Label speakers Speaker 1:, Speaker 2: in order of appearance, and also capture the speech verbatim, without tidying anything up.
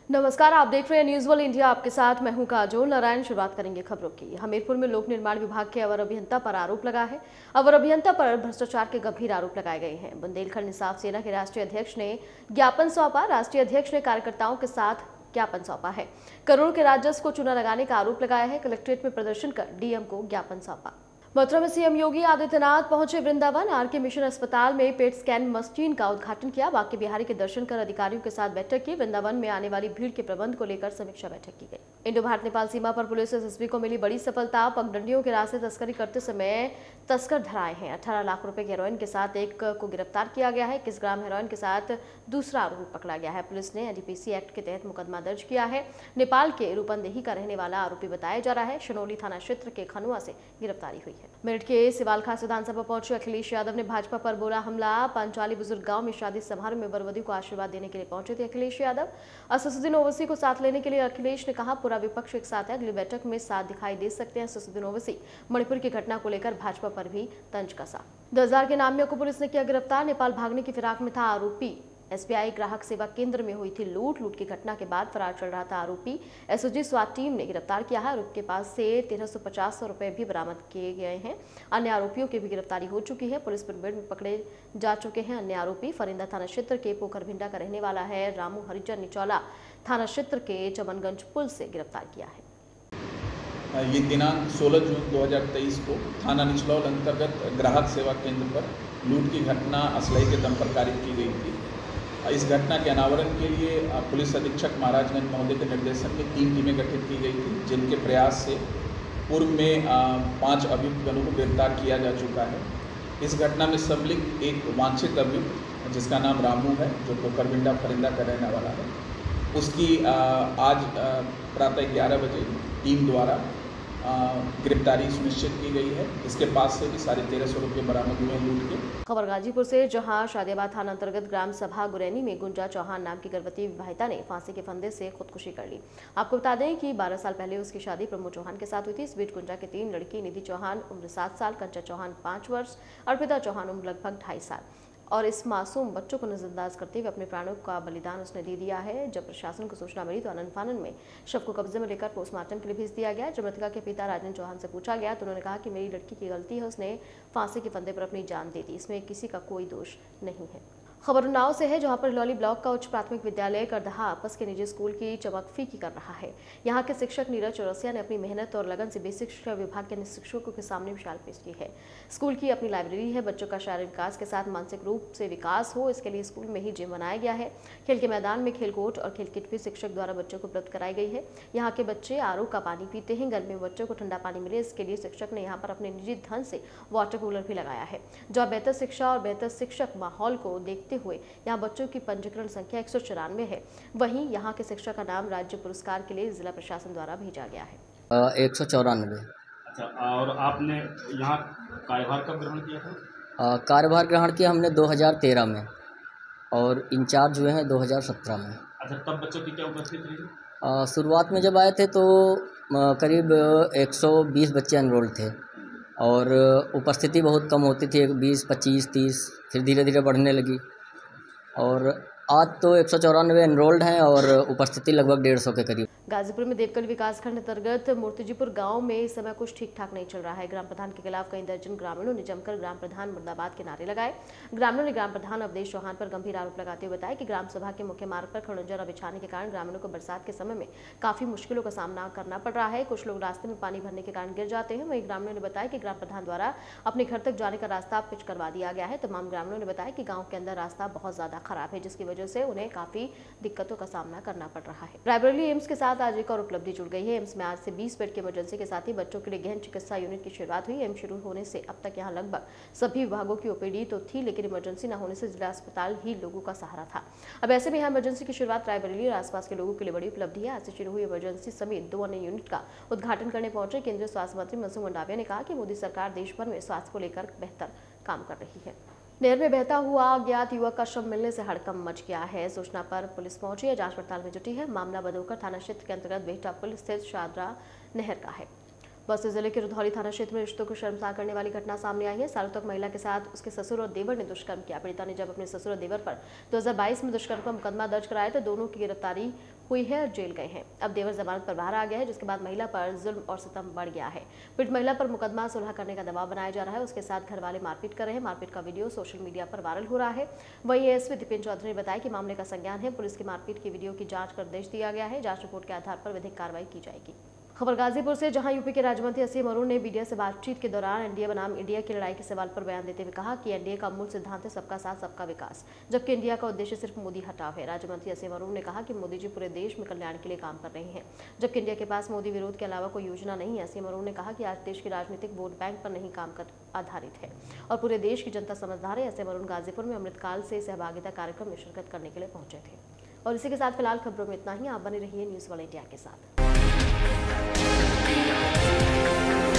Speaker 1: नमस्कार, आप देख रहे हैं न्यूज वर्ल्ड इंडिया। आपके साथ मैं हूं काजोल नारायण। शुरुआत करेंगे खबरों की। हमीरपुर में लोक निर्माण विभाग के अवर अभियंता पर आरोप लगा है। अवर अभियंता पर भ्रष्टाचार के गंभीर आरोप लगाए गए हैं। बुंदेलखंड इंसाफ सेना के राष्ट्रीय अध्यक्ष ने ज्ञापन सौंपा। राष्ट्रीय अध्यक्ष ने कार्यकर्ताओं के साथ ज्ञापन सौंपा है। करोड़ों के राजस्व को चूना लगाने का आरोप लगाया है। कलेक्ट्रेट में प्रदर्शन कर डीएम को ज्ञापन सौंपा। मथुरा में सीएम योगी आदित्यनाथ पहुंचे वृंदावन। आरके मिशन अस्पताल में पेट स्कैन मशीन का उद्घाटन किया। बांके बिहारी के दर्शन कर अधिकारियों के साथ बैठक की। वृंदावन में आने वाली भीड़ के प्रबंध को लेकर समीक्षा बैठक की गई। इंडो भारत नेपाल सीमा पर पुलिस एसएसबी को मिली बड़ी सफलता। पगडंडियों के रास्ते तस्करी करते समय तस्कर धराए हैं। अठारह लाख रुपए के हेरोइन के साथ एक को गिरफ्तार किया गया है। इक्कीस ग्राम हेरोइन के साथ दूसरा आरोपी पकड़ा गया है। पुलिस ने एनडीपीसी एक्ट के तहत मुकदमा दर्ज किया है। नेपाल के रूपंदेही का रहने वाला आरोपी बताया जा रहा है। शनौली थाना क्षेत्र के खनुआ से गिरफ्तारी हुई है। मेरठ के सिवाल खास विधानसभा पहुंचे अखिलेश यादव ने भाजपा पर बोला हमला। पंचाली बुजुर्ग गांव में शादी समारोह में वरवधु को आशीर्वाद देने के लिए पहुंचे थे अखिलेश यादव। असदुद्दीन ओवैसी को साथ लेने के लिए अखिलेश ने कहा पूरा विपक्ष एक साथ है, अगली बैठक में साथ दिखाई दे सकते हैं असदुद्दीन ओवैसी। मणिपुर की घटना को लेकर भाजपा पर भी तंज कसा। दस हजार के नामियों को पुलिस ने किया गिरफ्तार। नेपाल भागने की फिराक में था आरोपी। एसबीआई ग्राहक सेवा केंद्र में हुई थी लूट। लूट की घटना के बाद फरार चल रहा था आरोपी। एसओजी स्वाट टीम ने गिरफ्तार किया है। आरोपी के पास से तेरह सौ पचास रुपए भी बरामद किए गए हैं। अन्य आरोपियों की भी गिरफ्तारी हो चुकी है। पुलिस मुठभेड़ में पकड़े जा चुके हैं अन्य आरोपी। फरिंदा थाना क्षेत्र के पोखरभिंडा का रहने वाला है। रामू हरिजन निचौला थाना क्षेत्र के चमनगंज पुल से गिरफ्तार किया है।
Speaker 2: ये दिनांक सोलह जून दो हज़ार तेईस को थाना निचलौल अंतर्गत ग्राहक सेवा केंद्र पर लूट की घटना असलहे के दम पर कारित की गई थी। इस घटना के अनावरण के लिए पुलिस अधीक्षक महाराजगंज महोदय के निर्देशन में तीन टीमें गठित की गई थी, जिनके प्रयास से पूर्व में पांच अभियुक्तों को गिरफ्तार किया जा चुका है। इस घटना में संलिप्त एक वांछित अभियुक्त जिसका नाम रामू है, जो पोखरभिंडा फरिंदा का रहने वाला है, उसकी आज प्रातः ग्यारह बजे टीम द्वारा गिरफ्तारी सुनिश्चित की गई है। इसके पास से भी साढ़े तेरह सौ रुपये बरामद हुए लूट के।
Speaker 1: खबर गाजीपुर से, जहां शादियाबाद थाना अंतर्गत ग्राम सभा गुरैनी में गुंजा चौहान नाम की गर्भवती विवाहिता ने फांसी के फंदे से खुदकुशी कर ली। आपको बता दें कि बारह साल पहले उसकी शादी प्रमोद चौहान के साथ हुई थी। इस बीच गुंजा की तीन लड़की निधि चौहान उम्र सात साल, कंचा चौहान पाँच वर्ष, अर्पिता चौहान उम्र लगभग ढाई साल और इस मासूम बच्चों को नजरअंदाज करते हुए अपने प्राणों का बलिदान उसने दे दिया है। जब प्रशासन को सूचना मिली तो आनन फानन में शव को कब्जे में लेकर पोस्टमार्टम के लिए भेज दिया गया। जब मृतका के पिता राजन चौहान से पूछा गया तो उन्होंने कहा कि मेरी लड़की की गलती है, उसने फांसी के फंदे पर अपनी जान दे दी, इसमें किसी का कोई दोष नहीं है। खबर उन्नाव से है, जहां पर लौली ब्लॉक का उच्च प्राथमिक विद्यालय करदहा आपस के निजी स्कूल की चमक फीकी कर रहा है। यहां के शिक्षक नीरज चौरसिया ने अपनी मेहनत और लगन से बेसिक शिक्षा विभाग के शिक्षकों के सामने मिसाल पेश की है। स्कूल की अपनी लाइब्रेरी है। बच्चों का शारीरिक विकास के साथ मानसिक रूप से विकास हो, इसके लिए स्कूल में ही जिम बनाया गया है। खेल के मैदान में खेल कोर्ट और खेल किट भी शिक्षक द्वारा बच्चों को उपलब्ध कराई गई है। यहाँ के बच्चे आर ओ का पानी पीते हैं। गर्मी में बच्चों को ठंडा पानी मिले, इसके लिए शिक्षक ने यहाँ पर अपने निजी धन से वाटर कूलर भी लगाया है। जो बेहतर शिक्षा और बेहतर शिक्षक माहौल को देखते हुए यहाँ बच्चों की पंजीकरण संख्या एक सौ चौरानवे है। वहीं यहाँ के शिक्षक का नाम राज्य पुरस्कार के लिए जिला प्रशासन द्वारा भेजा गया है।
Speaker 3: एक सौ चौरानवे।
Speaker 4: अच्छा, और आपने यहाँ कार्यभार कब ग्रहण किया था?
Speaker 3: कार्यभार ग्रहण किया हमने दो हज़ार तेरह में और इंचार्ज हुए हैं दो हज़ार सत्रह में।
Speaker 4: अच्छा, तब बच्चों की क्या उपस्थिति रही?
Speaker 3: शुरुआत में जब आए थे तो करीब एक सौ बीस बच्चे एनरोल थे और उपस्थिति बहुत कम होती थी, बीस पच्चीस तीस, फिर धीरे धीरे बढ़ने लगी और आज तो एक सौ चौरानवे एनरोल्ड हैं और उपस्थिति लगभग डेढ़ सौ के करीब।
Speaker 1: गाजीपुर में देवकल विकासखंड अंतर्गत मूर्तिजीपुर गांव में इस समय कुछ ठीक ठाक नहीं चल रहा है। ग्राम प्रधान के खिलाफ कई दर्जन ग्रामीणों ने जमकर ग्राम प्रधान मुर्दाबाद के नारे लगाए। ग्रामीणों ने ग्राम प्रधान अवधेश चौहान पर गंभीर आरोप लगाते हुए बताया कि ग्राम सभा के मुख्य मार्ग पर खड़ंजा न बिछाने के कारण ग्रामीणों को बरसात के समय में काफी मुश्किलों का सामना करना पड़ रहा है। कुछ लोग रास्ते में पानी भरने के कारण गिर जाते हैं। वहीं ग्रामीणों ने बताया कि ग्राम प्रधान द्वारा अपने घर तक जाने का रास्ता पिच करवा दिया गया है। तमाम ग्रामीणों ने बताया कि गाँव के अंदर रास्ता बहुत ज्यादा खराब है, जिसकी वजह से उन्हें काफी दिक्कतों का सामना करना पड़ रहा है। रायबरेली एम्स के साथ आज एक और उपलब्धि जुड़ गई है। एम्स में आज से बीस बेड की इमरजेंसी के साथ ही बच्चों के लिए गहन चिकित्सा यूनिट की शुरुआत हुई। एम्स शुरू होने से अब तक यहां लगभग सभी विभागों की ओपीडी तो थी, लेकिन इमरजेंसी न होने से जिला अस्पताल ही लोगों का सहारा था। अब ऐसे में यहां इमरजेंसी की शुरुआत रायबरेली और आसपास के लोगों के लिए बड़ी उपलब्धि है। आज से शुरू हुई इमरजेंसी समेत दो अन्य यूनिट का उद्घाटन करने पहुंचे केंद्रीय स्वास्थ्य मंत्री मनसुख मंडाविया ने कहा कि मोदी सरकार देश भर में स्वास्थ्य को लेकर बेहतर काम कर रही है। नहर में बहता हुआ अज्ञात युवक का शव मिलने से हड़कंप मच गया है। सूचना पर पुलिस पहुंची है, जांच पड़ताल में जुटी है। मामला बदोकर थाना क्षेत्र के अंतर्गत बेहटा पुल स्थित शादरा नहर का है। बस्ती जिले के रुधौली थाना क्षेत्र में रिश्तों को शर्मसार करने वाली घटना सामने आई है। सालों तक महिला के साथ उसके ससुर और देवर ने दुष्कर्म किया। पीड़िता ने जब अपने ससुर और देवर पर दो हज़ार बाईस में दुष्कर्म का मुकदमा दर्ज कराया तो दोनों की गिरफ्तारी हुई है और जेल गए हैं। अब देवर जमानत पर बाहर आ गया है, जिसके बाद महिला पर जुल्म और सितम बढ़ गया है। पीड़ित महिला पर मुकदमा सुलह करने का दबाव बनाया जा रहा है। उसके साथ घर वाले मारपीट कर रहे हैं। मारपीट का वीडियो सोशल मीडिया पर वायरल हो रहा है। वहीं एएसपी दीपेन चौधरी ने बताया कि मामले का संज्ञान है। पुलिस की मारपीट की वीडियो की जांच कर निर्देश दिया गया है। जांच रिपोर्ट के आधार पर विधिक कार्रवाई की जाएगी। खबर गाजीपुर से, जहां यूपी के राज्य मंत्री असीम अरुण ने मीडिया से बातचीत के दौरान एनडीए बनाम इंडिया की लड़ाई के सवाल पर बयान देते हुए कहा कि एनडीए का मूल सिद्धांत है सबका साथ सबका विकास, जबकि इंडिया का उद्देश्य सिर्फ मोदी हटाव है। राज्य मंत्री असीम अरुण ने कहा कि मोदी जी पूरे देश में कल्याण के लिए काम कर रहे हैं, जबकि इंडिया के पास मोदी विरोध के अलावा कोई योजना नहीं है। असीम अरुण ने कहा कि आज देश की राजनीतिक वोट बैंक पर नहीं काम कर आधारित है और पूरे देश की जनता समझदार है। असीम अरुण गाजीपुर में अमृतकाल से सहभागिता कार्यक्रम में शिरकत करने के लिए पहुंचे थे। और इसी के साथ फिलहाल खबरों में इतना ही। आप बने रहिए न्यूज़ वन इंडिया के साथ।